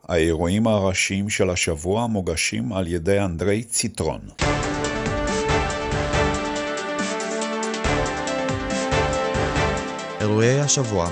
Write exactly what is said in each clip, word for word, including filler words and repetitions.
האירועים הראשיים של השבוע מוגשים על ידי אנדרי ציטרון. אירועי השבוע.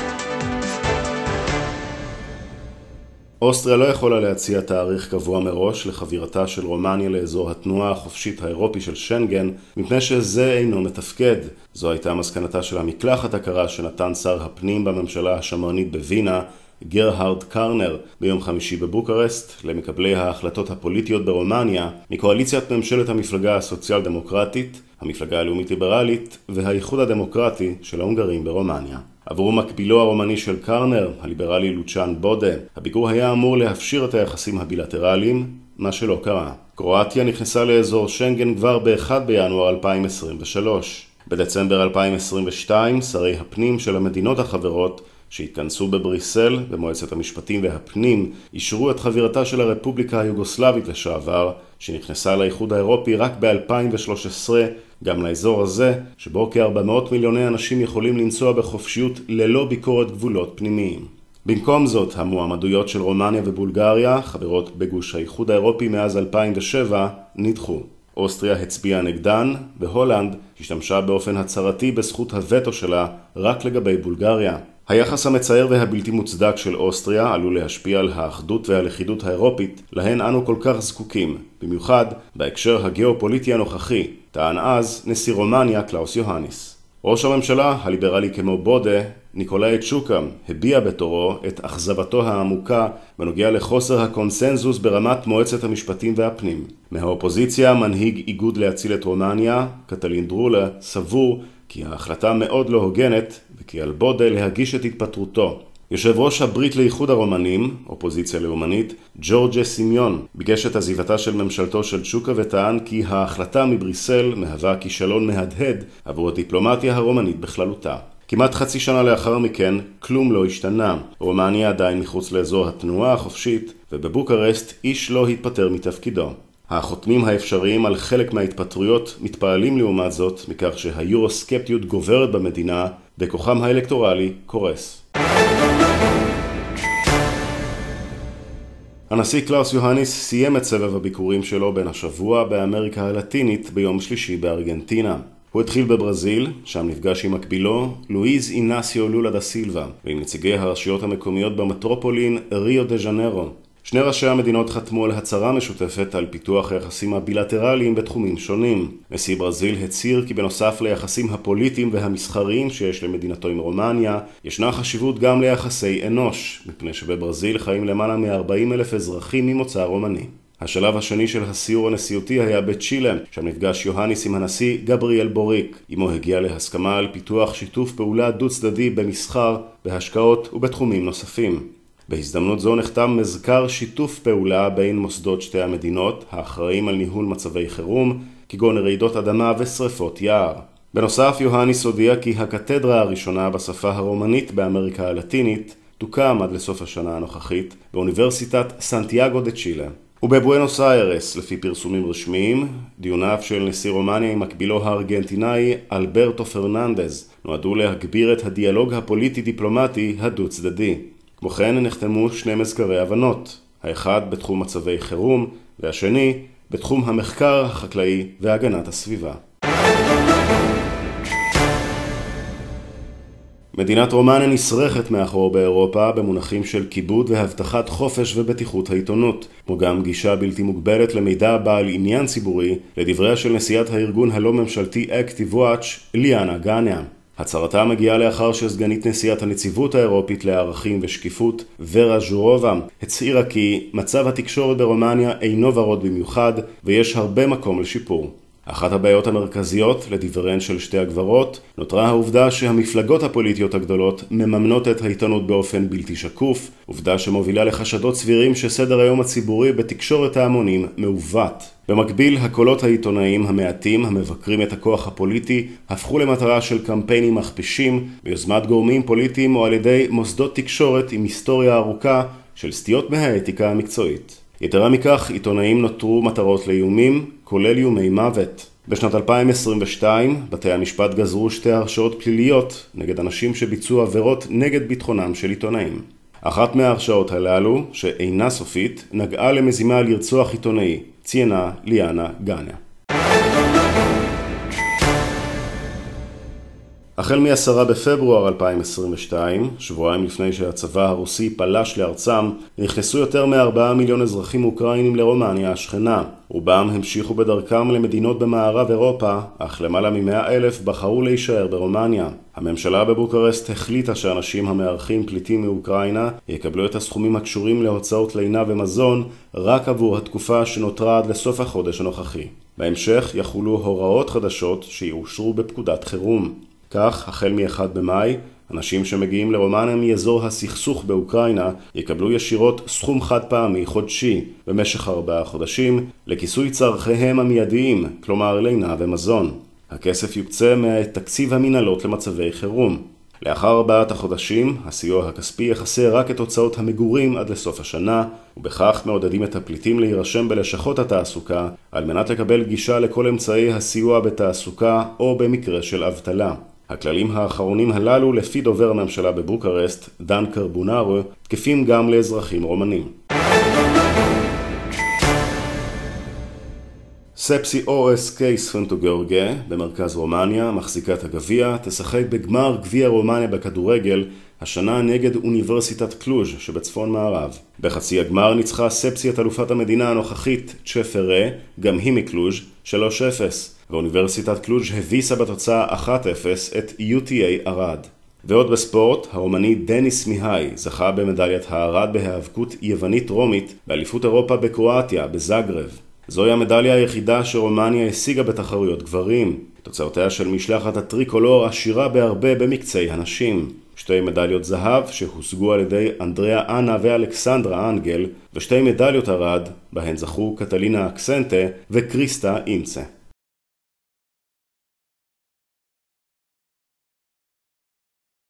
אוסטריה לא יכולה להציע תאריך קבוע מראש לחבירתה של רומניה לאזור התנועה החופשית האירופי של שנגן, מפני שזה אינו מתפקד. זו הייתה מסקנתה של המקלחת הקרה שנתן שר הפנים בממשלה השמרנית בווינה, גרהרד קרנר, ביום חמישי בבוקרשט, למקבלי ההחלטות הפוליטיות ברומניה, מקואליציית ממשלת המפלגה הסוציאל דמוקרטית, המפלגה הלאומית ליברלית והאיחוד הדמוקרטי של ההונגרים ברומניה. עבור מקבילו הרומני של קרנר, הליברלי לוצ'אן בודה, הביקור היה אמור להפשיר את היחסים הבילטרליים, מה שלא קרה. קרואטיה נכנסה לאזור שנגן כבר ב-אחד בינואר אלפיים עשרים ושלוש. בדצמבר אלפיים עשרים ושתיים, שרי הפנים של המדינות החברות שהתכנסו בבריסל, במועצת המשפטים והפנים, אישרו את חבירתה של הרפובליקה היוגוסלבית לשעבר, שנכנסה לאיחוד האירופי רק ב-אלפיים ושלוש עשרה, גם לאזור הזה, שבו כ-ארבע מאות מיליוני אנשים יכולים לנסוע בחופשיות ללא ביקורת גבולות פנימיים. במקום זאת, המועמדויות של רומניה ובולגריה, חברות בגוש האיחוד האירופי מאז אלפיים ושבע, נדחו. אוסטריה הצביעה נגדן, והולנד השתמשה באופן הצהרתי בזכות הווטו שלה רק לגבי בולגריה. היחס המצער והבלתי מוצדק של אוסטריה עלול להשפיע על האחדות והלכידות האירופית, להן אנו כל כך זקוקים, במיוחד בהקשר הגיאופוליטי הנוכחי, טען אז נשיא רומניה קלאוס יוהניס. ראש הממשלה, הליברלי כמו בודה, ניקולאי צ'וקם, הביע בתורו את אכזבתו העמוקה בנוגע לחוסר הקונסנזוס ברמת מועצת המשפטים והפנים. מהאופוזיציה, מנהיג איגוד להציל את רומניה, קטלין דרולה, סבור כי ההחלטה מאוד לא הוגנת וכי על בודה להגיש את התפטרותו. יושב ראש הברית לאיחוד הרומנים, אופוזיציה לאומנית, ג'ורג'ה סימיון, ביקש את עזיבתה של ממשלתו של צ'וקה וטען כי ההחלטה מבריסל מהווה כישלון מהדהד עבור הדיפלומטיה הרומנית בכללותה. כמעט חצי שנה לאחר מכן, כלום לא השתנה. רומניה עדיין מחוץ לאזור התנועה החופשית, ובבוקרשט איש לא התפטר מתפקידו. החותמים האפשריים על חלק מההתפטרויות מתפעלים לעומת זאת מכך שהיורוסקפטיות גוברת במדינה וכוחם האלקטורלי קורס. הנשיא קלאוס יוהניס סיים את סבב הביקורים שלו בין השבוע באמריקה הלטינית ביום שלישי בארגנטינה. הוא התחיל בברזיל, שם נפגש עם מקבילו, לואיז אינאסיו לולה דה סילבה, ועם נציגי הרשויות המקומיות במטרופולין ריו דה ז'נרו. שני ראשי המדינות חתמו על הצהרה משותפת על פיתוח היחסים הבילטרליים בתחומים שונים. נשיא ברזיל הצהיר כי בנוסף ליחסים הפוליטיים והמסחריים שיש למדינתו עם רומניה, ישנה חשיבות גם ליחסי אנוש, מפני שבברזיל חיים למעלה מ-ארבעים אלף אזרחים ממוצא רומני. השלב השני של הסיור הנשיאותי היה בצ'ילה, שם נפגש יוהניס עם הנשיא גבריאל בוריק. עמו הגיע להסכמה על פיתוח שיתוף פעולה דו צדדי במסחר, בהשקעות ובתחומים נוספים. בהזדמנות זו נחתם מזכר שיתוף פעולה בין מוסדות שתי המדינות, האחראים על ניהול מצבי חירום, כגון רעידות אדמה ושריפות יער. בנוסף, יוהניס הודיע כי הקתדרה הראשונה בשפה הרומנית באמריקה הלטינית תוקם עד לסוף השנה הנוכחית באוניברסיטת סנטיאגו דה צ'ילה. ובבואנוס איירס, לפי פרסומים רשמיים, דיוניו של נשיא רומניה עם מקבילו הארגנטינאי אלברטו פרננדז נועדו להגביר את הדיאלוג הפוליטי-דיפלומטי הדו צדדי. כמו כן נחתמו שני מזכרי הבנות, האחד בתחום מצבי חירום והשני בתחום המחקר החקלאי והגנת הסביבה. מדינת רומניה נשרכת מאחור באירופה במונחים של כיבוד והבטחת חופש ובטיחות העיתונות, כמו גם גישה בלתי מוגבלת למידע בעל עניין ציבורי, לדבריה של נשיאת הארגון הלא ממשלתי Active Watch, ליאנה גניה. הצהרתה מגיעה לאחר שסגנית נשיאת הנציבות האירופית לערכים ושקיפות, ורה ז'ורובה, הצהירה כי מצב התקשורת ברומניה אינו ורוד במיוחד ויש הרבה מקום לשיפור. אחת הבעיות המרכזיות, לדבריהן של שתי הגברות, נותרה העובדה שהמפלגות הפוליטיות הגדולות מממנות את העיתונות באופן בלתי שקוף, עובדה שמובילה לחשדות סבירים שסדר היום הציבורי בתקשורת ההמונים מעוות. במקביל, הקולות העיתונאיים המעטים המבקרים את הכוח הפוליטי הפכו למטרה של קמפיינים מכפישים ביוזמת גורמים פוליטיים או על ידי מוסדות תקשורת עם היסטוריה ארוכה של סטיות מהאתיקה המקצועית. יתרה מכך, עיתונאים נותרו מטרות לאיומים, כולל איומי מוות. בשנת אלפיים עשרים ושתיים, בתי המשפט גזרו שתי הרשעות פליליות נגד אנשים שביצעו עבירות נגד ביטחונם של עיתונאים. אחת מההרשעות הללו, שאינה סופית, נגעה למזימה לרצוח עיתונאי, ציינה ליאנה גניה. החל מ-עשרה בפברואר אלפיים עשרים ושתיים, שבועיים לפני שהצבא הרוסי פלש לארצם, נכנסו יותר מארבעה מיליון אזרחים אוקראינים לרומניה השכנה. רובם המשיכו בדרכם למדינות במערב אירופה, אך למעלה ממאה אלף בחרו להישאר ברומניה. הממשלה בבוקרשט החליטה שאנשים המארחים פליטים מאוקראינה יקבלו את הסכומים הקשורים להוצאות לינה ומזון רק עבור התקופה שנותרה עד לסוף החודש הנוכחי. בהמשך יחולו הוראות חדשות שיאושרו בפקודת חירום. כך, החל מ-אחד במאי, אנשים שמגיעים לרומניה מאזור הסכסוך באוקראינה יקבלו ישירות סכום חד פעמי חודשי במשך ארבעה חודשים לכיסוי צרכיהם המיידיים, כלומר לינה ומזון. הכסף יוקצה מתקציב המנהלות למצבי חירום. לאחר ארבעת החודשים, הסיוע הכספי יכסה רק את הוצאות המגורים עד לסוף השנה, ובכך מעודדים את הפליטים להירשם בלשכות התעסוקה על מנת לקבל גישה לכל אמצעי הסיוע בתעסוקה או במקרה של אבטלה. הכללים האחרונים הללו, לפי דובר הממשלה בבוקרשט, דן קרבונארו, תקפים גם לאזרחים רומנים. ספסי או אס קיי ספנטוגורגה, במרכז רומניה, מחזיקת הגביע, תשחק בגמר גביע רומניה בכדורגל, השנה נגד אוניברסיטת קלוז' שבצפון מערב. בחצי הגמר ניצחה ספסי את אלופת המדינה הנוכחית, צ'פרה, גם היא מקלוז' שלוש אפס, ואוניברסיטת קלוז' הביסה בתוצאה אחת אפס את יו טי איי ערד. ועוד בספורט, הרומני דניס מיהי זכה במדליית הערד בהיאבקות יוונית רומית באליפות אירופה בקרואטיה, בזאגרב. זוהי המדליה היחידה שרומניה השיגה בתחרויות גברים. תוצאותיה של משלחת הטריקולור עשירה בהרבה במקצעי הנשים. שתי מדליות זהב שהושגו על ידי אנדריאה אנה ואלכסנדרה אנגל, ושתי מדליות ארד, בהן זכו קטלינה אקסנטה וקריסטה אימצה.